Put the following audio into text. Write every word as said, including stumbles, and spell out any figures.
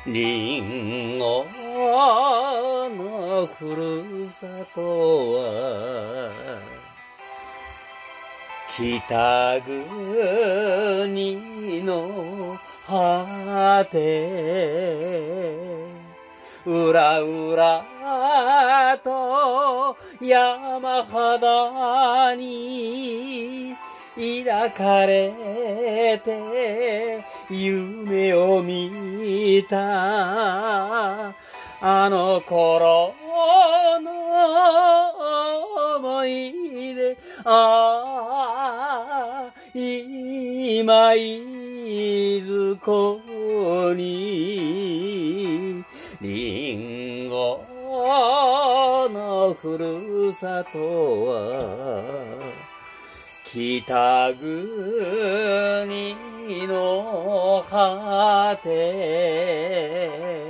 リンゴのふるさとは北国の果て、うらうらと山肌に抱かれて夢を見たあの頃の思い出、ああ今いずこにリンゴのふるさとは北国の果て